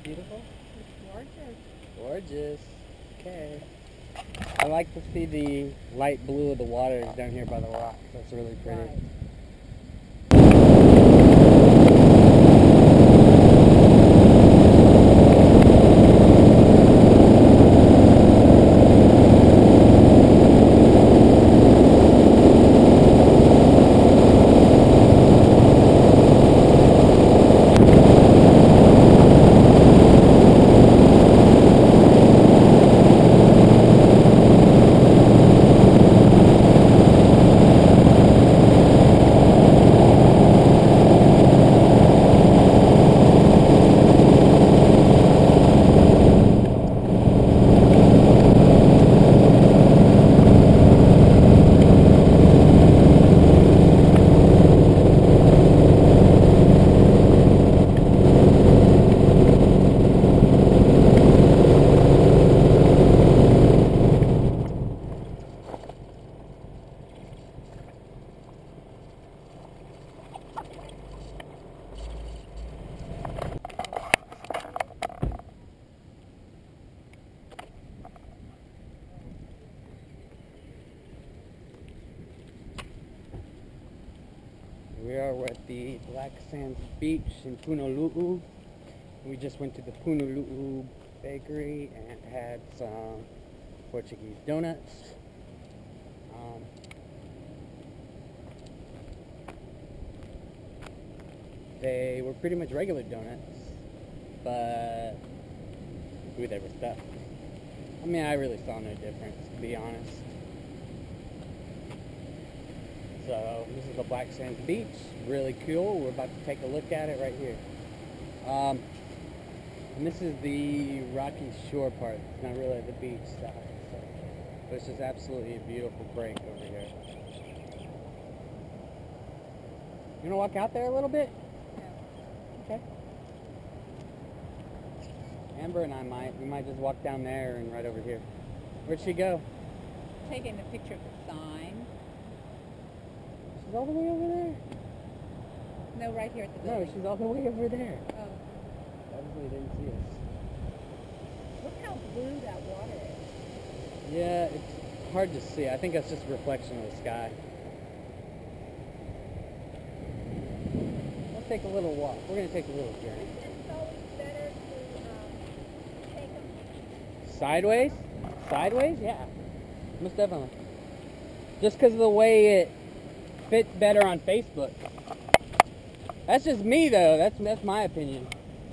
beautiful? It's gorgeous. Gorgeous. Okay. I like to see the light blue of the waters down here by the rocks. That's really pretty. Right. We are at the Black Sands Beach in Punolu'u. We just went to the Punolu'u bakery and had some Portuguese donuts. They were pretty much regular donuts, but ooh, they were stuffed. I mean, I really saw no difference, to be honest. So this is the Black Sands Beach, really cool. We're about to take a look at it right here. And this is the rocky shore part. It's not really the beach side. So, but it's just absolutely a beautiful break over here. You wanna walk out there a little bit? Yeah. Okay. Amber and we might just walk down there and right over here. Where'd she go? Taking a picture of the sign. She's all the way over there? No, right here at the No, building. she's all the way over there. Oh. Obviously didn't see us. Look how blue that water is. Yeah, it's hard to see. I think that's just a reflection of the sky. Let's take a little walk. We're going to take a little journey. It's always better to take them. Sideways? Sideways? Yeah. Most definitely. Just because of the way it fits better on Facebook. That's just me, though. That's my opinion.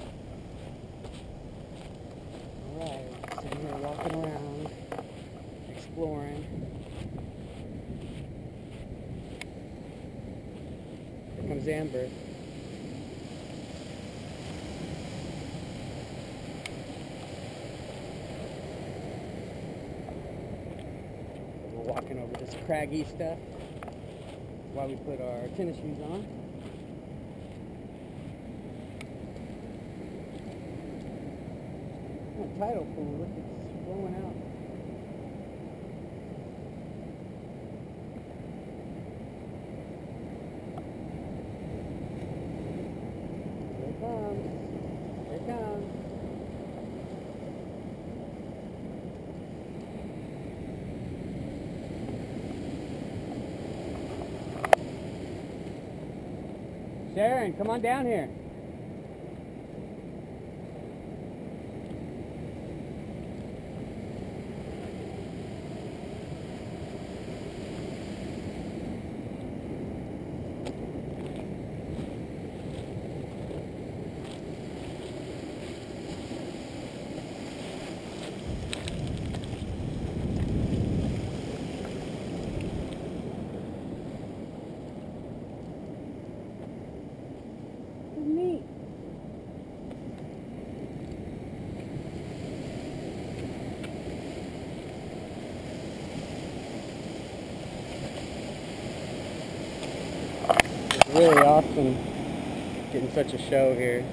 Alright, sitting here walking around, exploring. Here comes Amber. We're walking over this craggy stuff while we put our tennis shoes on. Oh, tidal pool, look, it's blowing out. Here it comes. Here it comes. Sharon, come on down here. Neat. It's really awesome getting such a show here.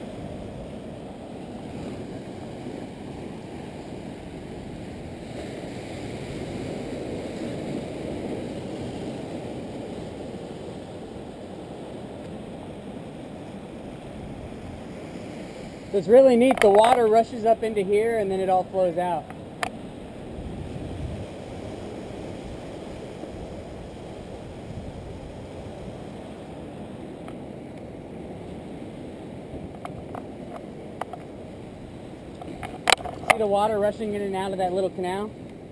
So it's really neat. The water rushes up into here and then it all flows out. See the water rushing in and out of that little canal?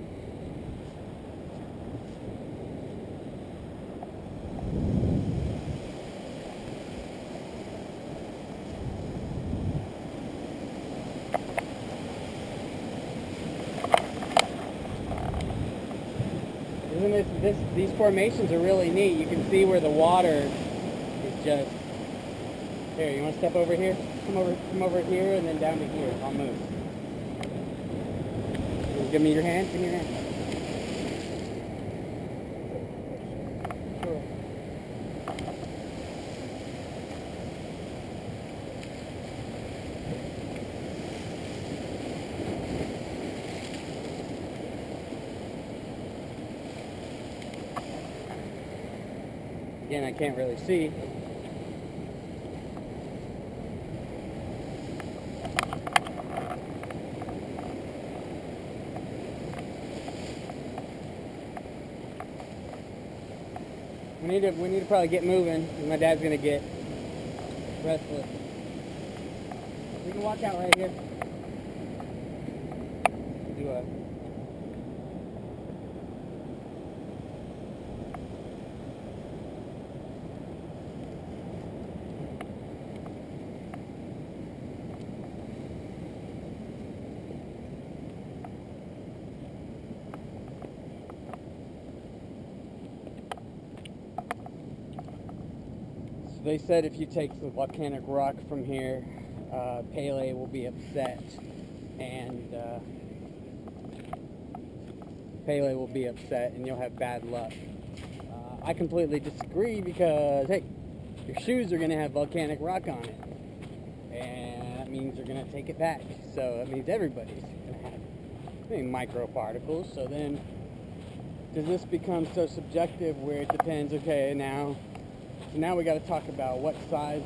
Isn't these formations are really neat. You can see where the water is just... Here, you want to step over here? Come over here and then down to here. I'll move. Give me your hand. Give me your hand. Sure. Again, I can't really see. We need to probably get moving, because my dad's gonna get restless. We can walk out right here. Do a... They said if you take the volcanic rock from here, Pele will be upset, and you'll have bad luck. I completely disagree because, hey, your shoes are going to have volcanic rock on it, and that means they're going to take it back. So that means everybody's going to have microparticles. So then, does this become so subjective where it depends? Okay, now we got to talk about what size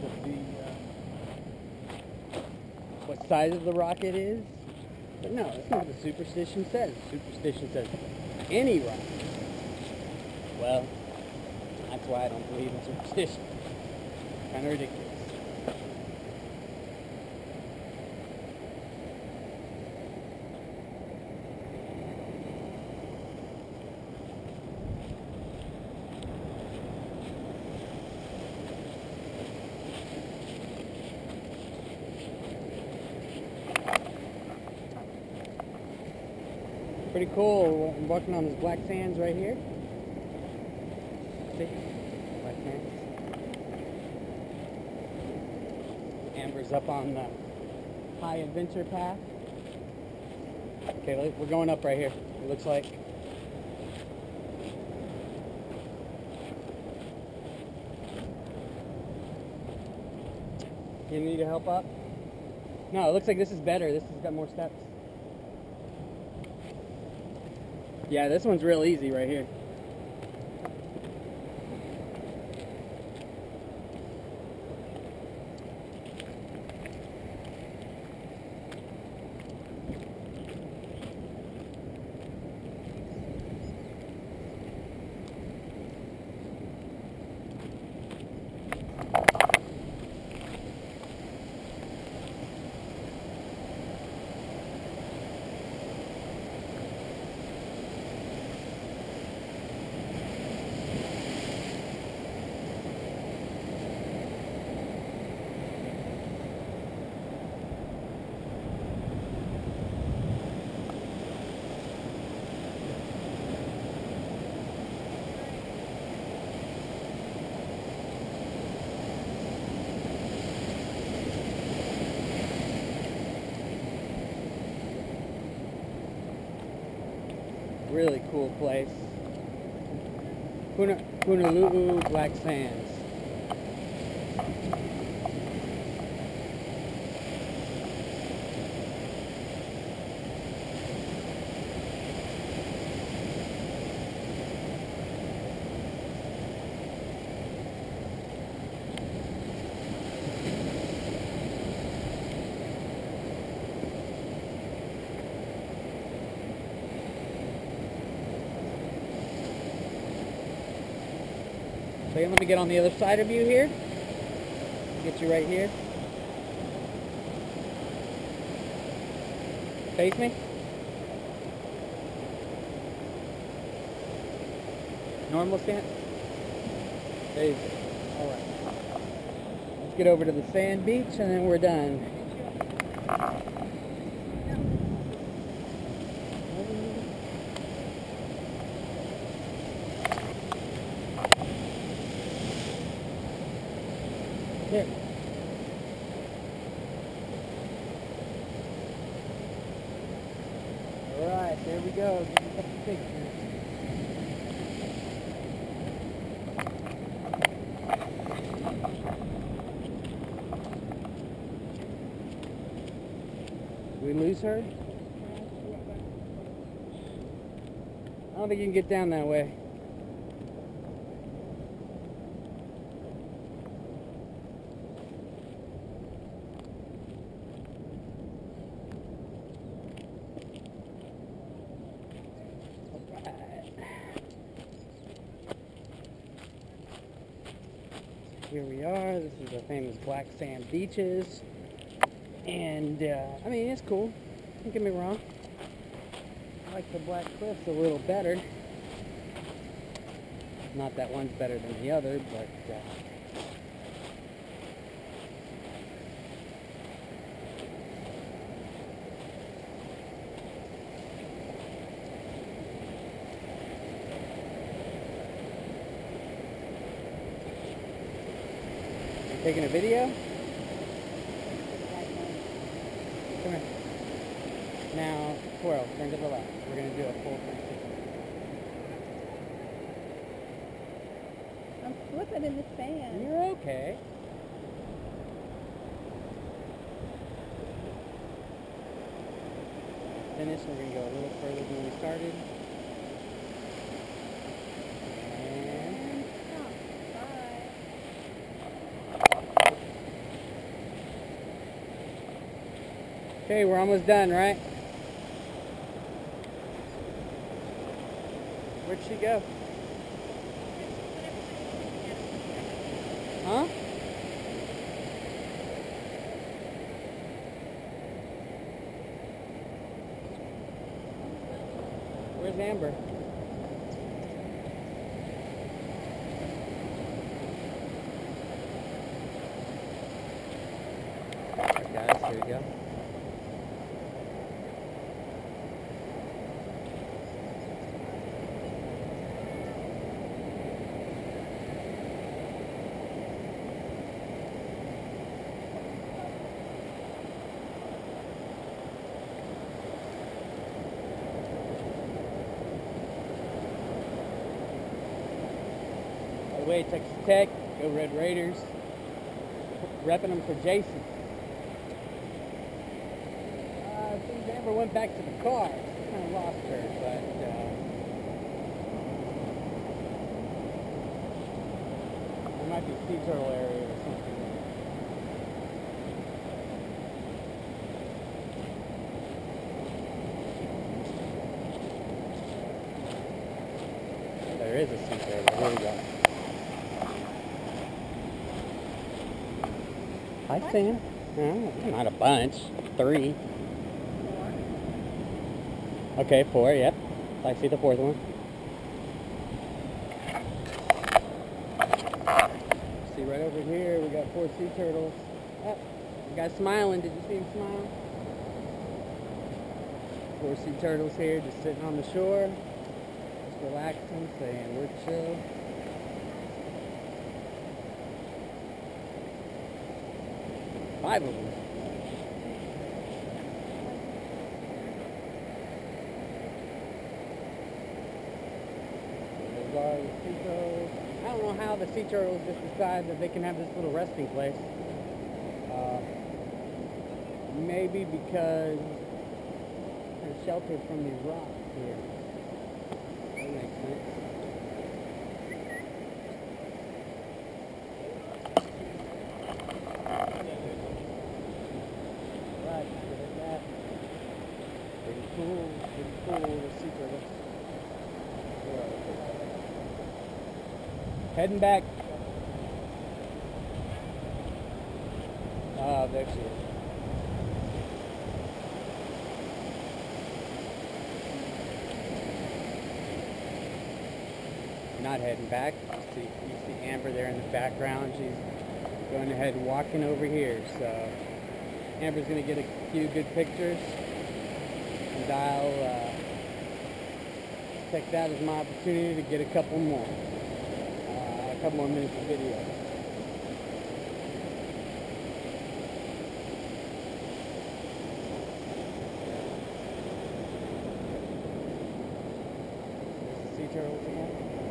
of the rock it is. But no, that's not what the superstition says. The superstition says any rock. Well, that's why I don't believe in superstition. Kind of ridiculous. Pretty cool. I'm walking on these black sands right here. See? Black sands. Amber's up on the high adventure path. Okay, we're going up right here, it looks like. You need help up? No, it looks like this is better. This has got more steps. Yeah, this one's real easy right here. Really cool place. Punaluu Black Sands. So let me get on the other side of you here. Get you right here. Face me. Normal stance. There you go. All right. Let's get over to the sand beach and then we're done. Here. All right, there we go. Get a couple pictures. Did we lose her? I don't think you can get down that way. Here we are. This is the famous black sand beaches. And, I mean, it's cool. Don't get me wrong. I like the black cliffs a little better. Not that one's better than the other, but, you taking a video? Come here. Now, twirl, turn to the left. We're going to do a full 360. I'm slipping in the sand. You're okay. Finish, we're going to go a little further than we started. And Bye. okay, we're almost done, right? Where'd she go? Huh? Where's Amber? Alright guys, here we go. By the way, Texas Tech, go Red Raiders. Repping them for Jason. Since Amber went back to the car, kind of lost her, but there might be sea turtle area or something. There is a sea turtle. Here we go. Hi, Sam. Not a bunch. 3. 4. Okay, 4, yep. I see the 4th one. See right over here, we got 4 sea turtles. Oh, the guy's smiling. Did you see him smile? 4 sea turtles here, just sitting on the shore. Just relaxing, saying we're chill. Five of them. Those are the sea turtles. I don't know how the sea turtles just decide that they can have this little resting place. Maybe because they're sheltered from these rocks here. That makes sense. Cool, the sea turtles. Heading back. Oh, there she is. Not heading back. You see Amber there in the background. She's going ahead and walking over here. So Amber's going to get a few good pictures. And I'll take that as my opportunity to get a couple more minutes of video. There's the sea turtles again.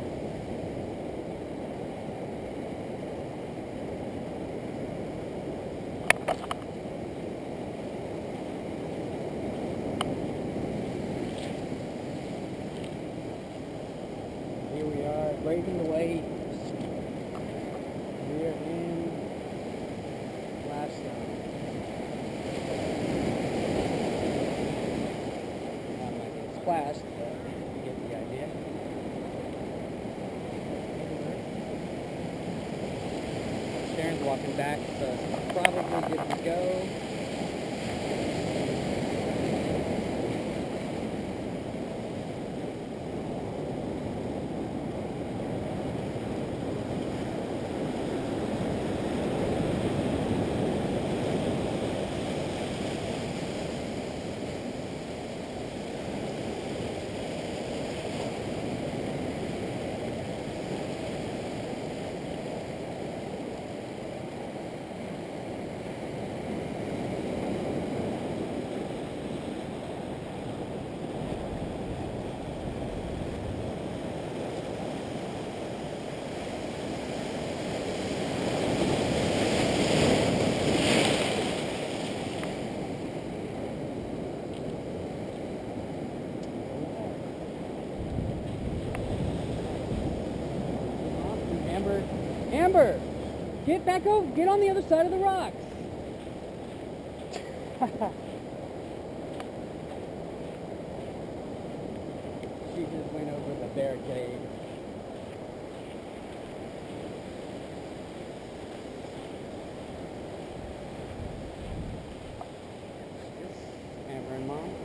Here we are, braving the waves. We are in Glasgow. Not like it's splashed, but you get the idea. Sharon's walking back, so it's probably good to go. Amber, get back over, get on the other side of the rocks. She just went over the barricade. Amber and Mom.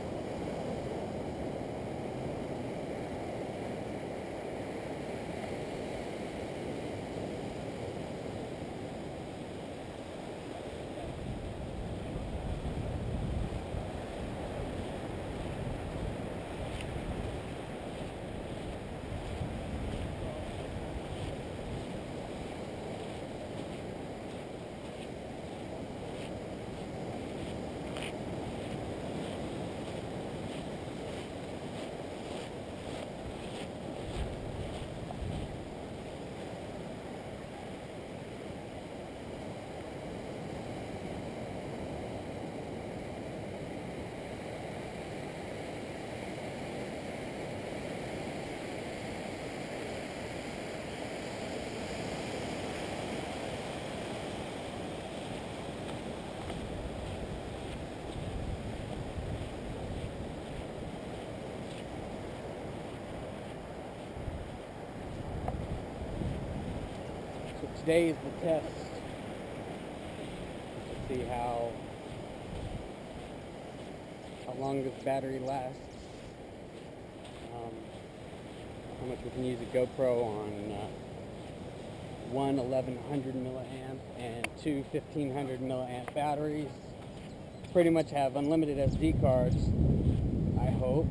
Today is the test to see how long this battery lasts, how much we can use a GoPro on one 1100 milliamp and two 1500 milliamp batteries. Pretty much have unlimited SD cards, I hope.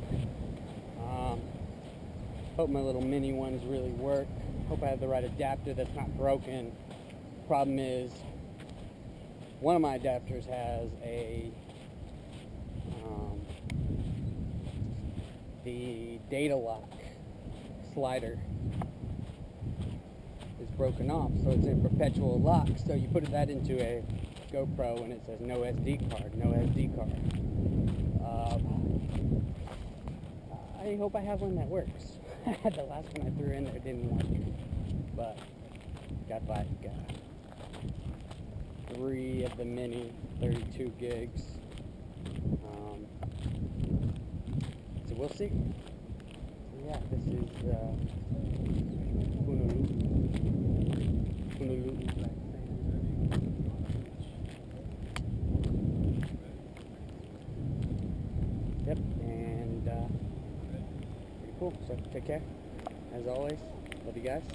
Hope my little mini ones really work. Hope I have the right adapter that's not broken. Problem is, one of my adapters has the data lock slider is broken off, so it's in perpetual lock. So you put that into a GoPro and it says no SD card, no SD card. I hope I have one that works. The last one I threw in there didn't work, but got like 3 of the mini 32 gigs. So we'll see. Yeah, this is Honolulu. Take care. As always, love you guys.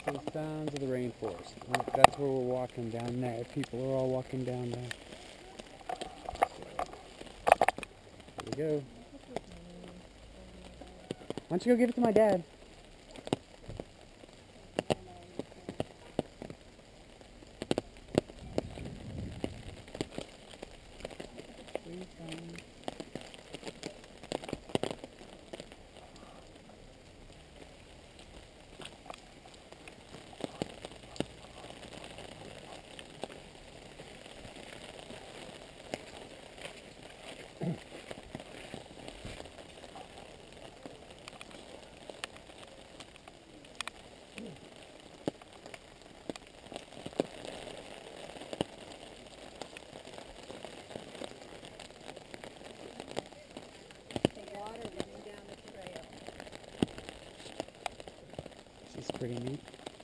to the sounds of the rainforest. That's where we're walking down there. People are all walking down there. So, there we go. Why don't you go give it to my dad? This is pretty neat.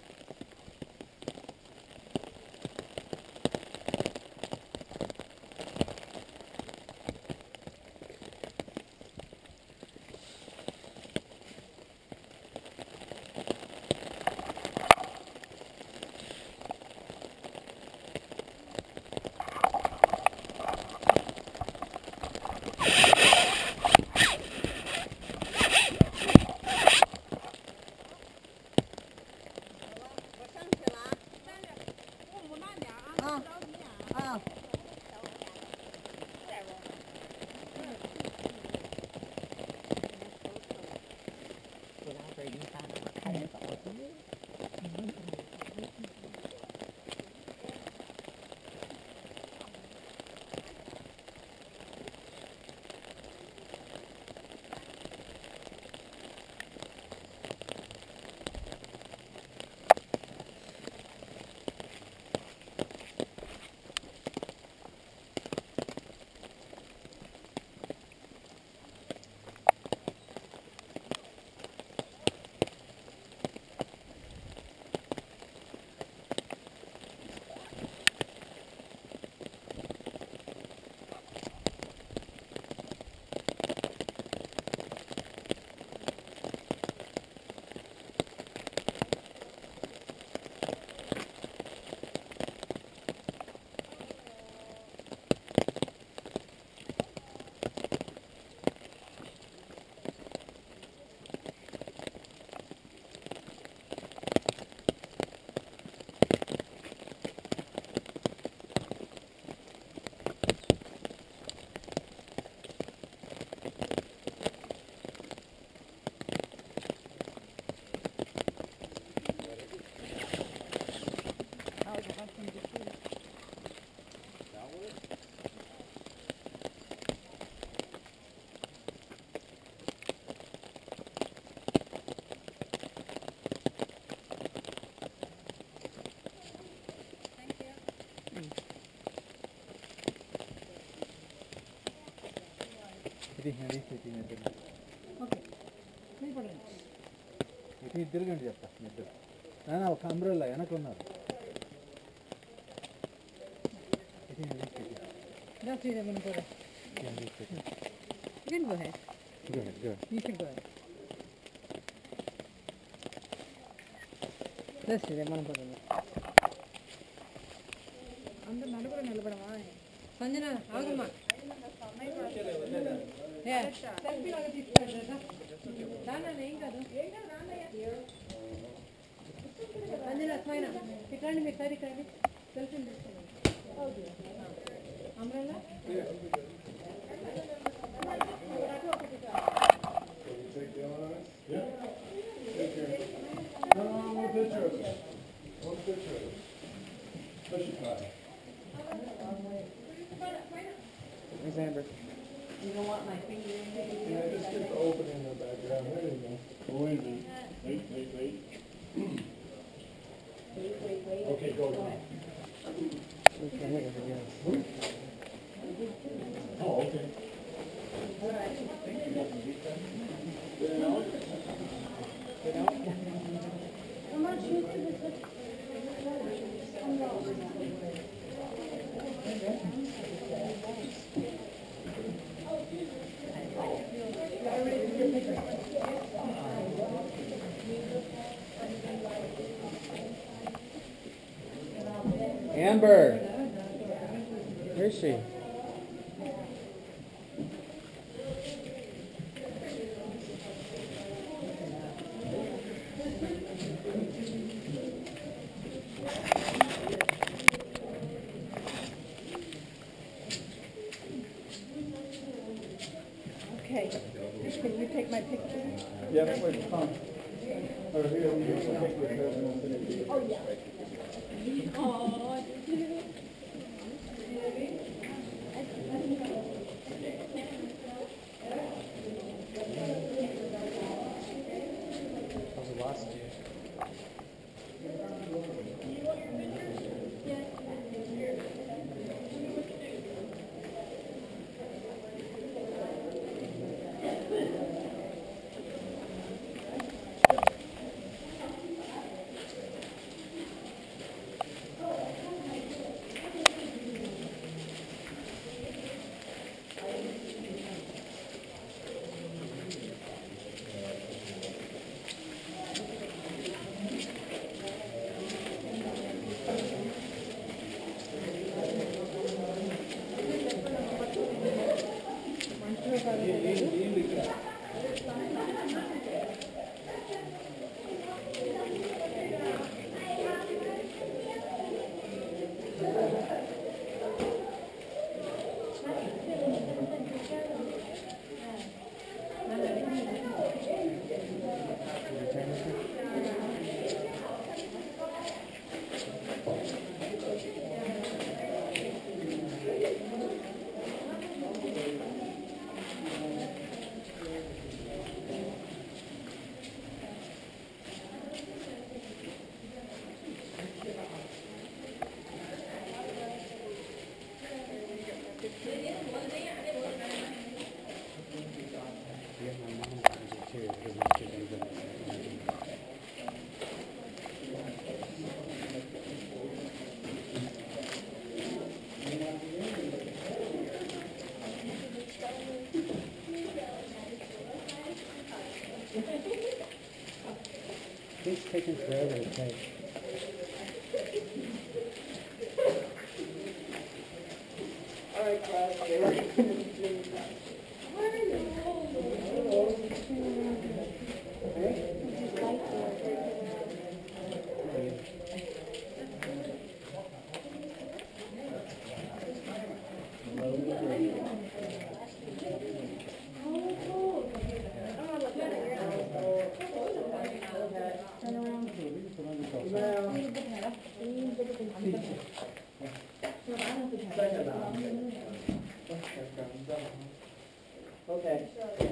తిరగండి చెప్తా ఇద్దరు నాన్న ఒక umbrella వెనక ఉన్నారు That's it, I'm going to go there. You can go ahead. Go ahead, go ahead. You can go ahead. That's it, I'm going to go there. అందరు నలుగురు నిలబడమా సంజన ఆగమ్మా సెల్ఫీ లాగా తీసుకుంటా దాని ఏం కాదు సంజన స్మైనా ఇక్కడండి మీరు సరి ఇక్కడండి సెల్ఫీలు తీసుకోండి అమ్రల్లా Where's Amber? You don't want my finger in there? Yeah, just get the opening in the background. There you go. Oh, wait a minute. Wait. Wait. Okay, go. Oh, okay. Amber. Where is she? Okay. Can you take my picture? Yeah, that way, come. Or here, you can take your picture. Oh, yeah. Oh, I've lost you. It's taking forever to take. all right, Okay.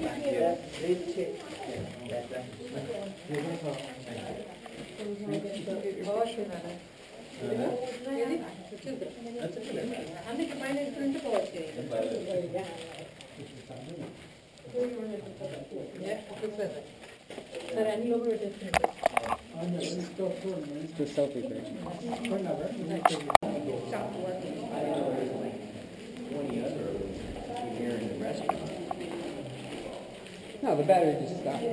It's the selfie picture. No, the battery just stopped.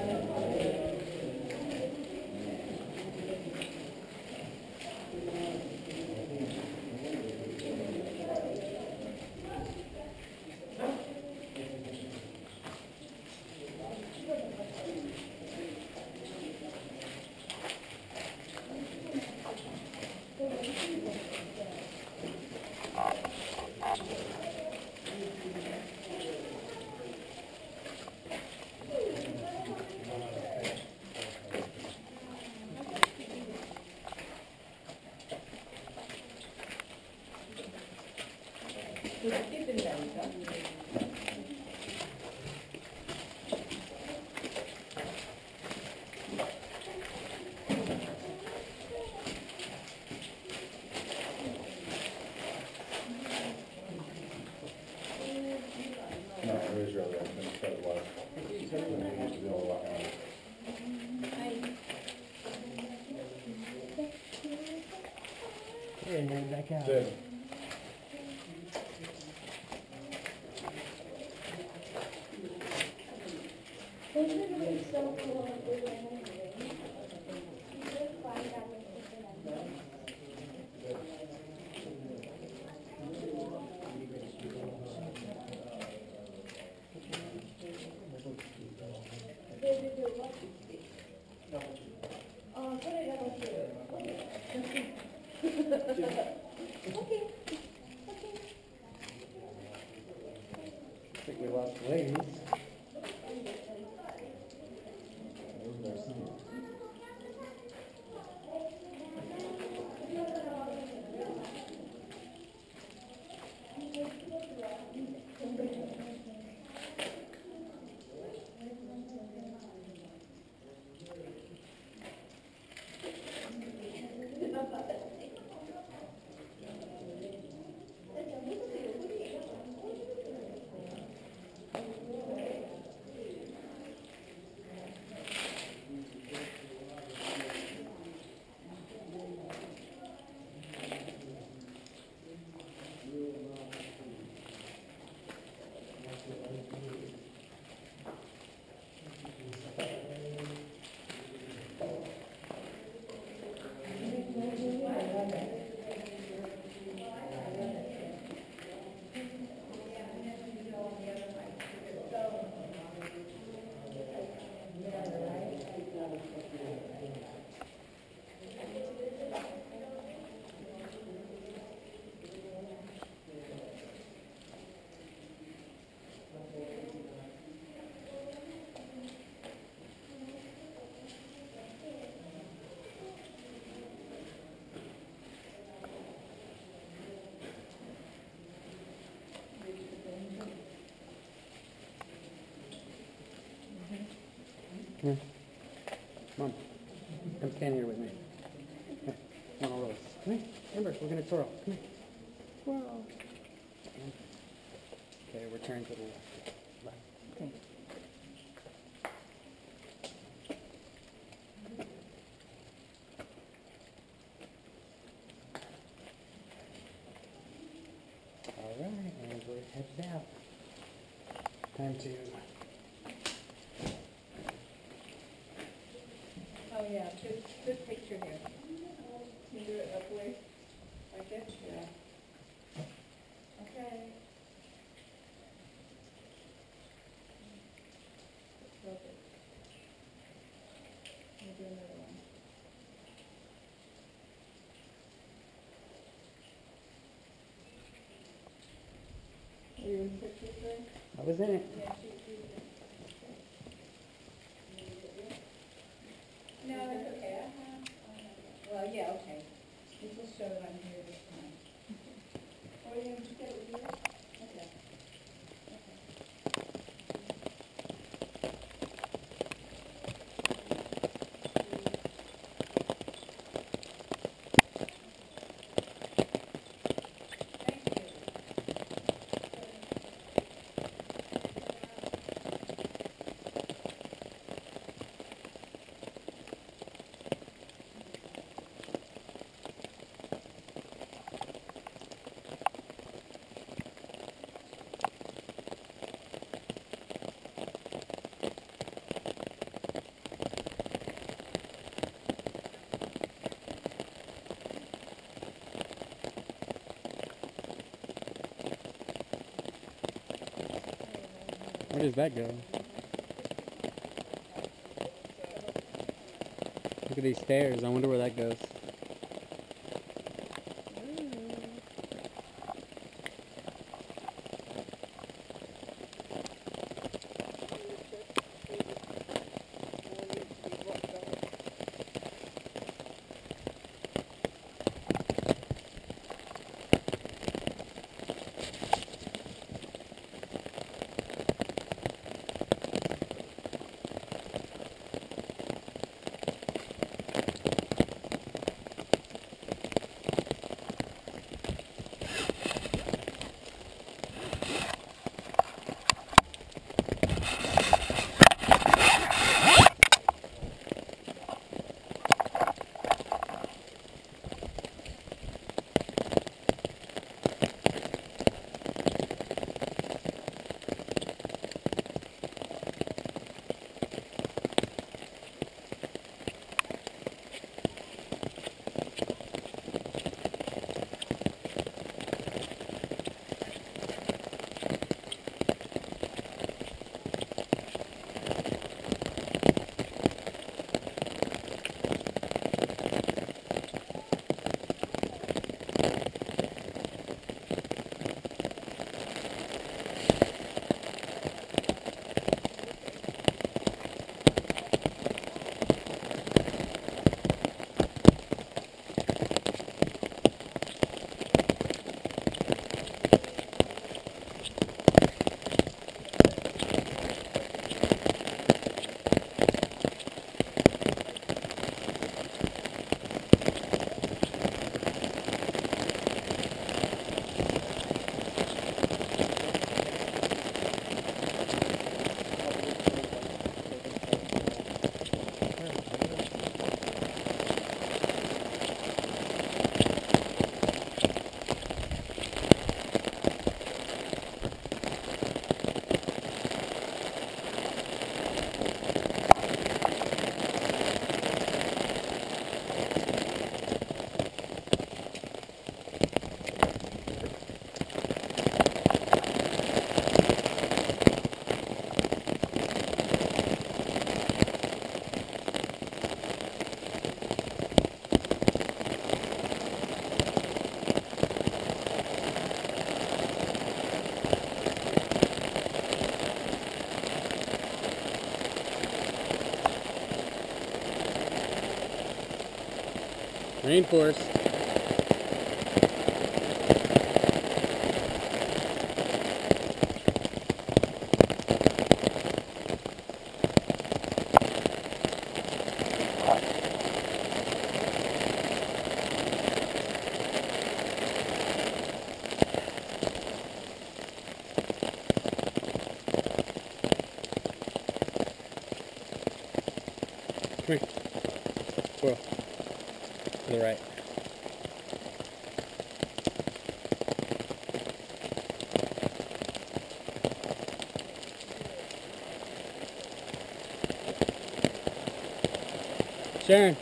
No, it is really, I've been said a lot. It used to be a lot more. Yeah, you're back out. Good. I think we lost the ladies. Come here. Come on. Come stand here with me. Come on, all of us. Come here. Amber, we're going to twirl. Come here. Twirl. Okay, we're turning to the left. Okay. All right, and we're headed out. Time to... Oh yeah, good picture here. Can you do it up way? Like this? Yeah. Okay. Perfect. We'll do another one. Are you in the picture, sir? I was in it. Yeah, she No, that's okay. Well, yeah, okay. This will show that I'm here this time. Oh, you're going to get it here? Okay. Where does that go? Look at these stairs. I wonder where that goes. Rainforest. Come here. Squirrel. To the right. Sharon.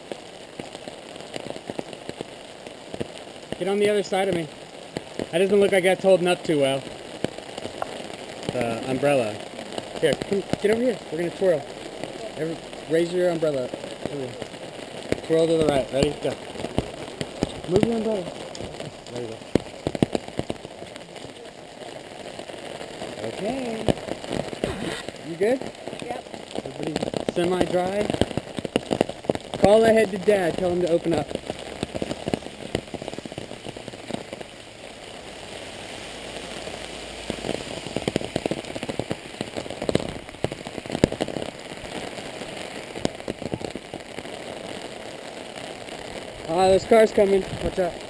Get on the other side of me. That doesn't look like that's holding up too well. The umbrella. Here, come, get over here. We're going to twirl. Raise your umbrella. Twirl to the right. Ready? Go. Move your umbrella. There you go. Okay. You good? Yep. Everybody semi-dry? Call ahead to Dad. Tell him to open up. Ah, there's cars coming. Watch out.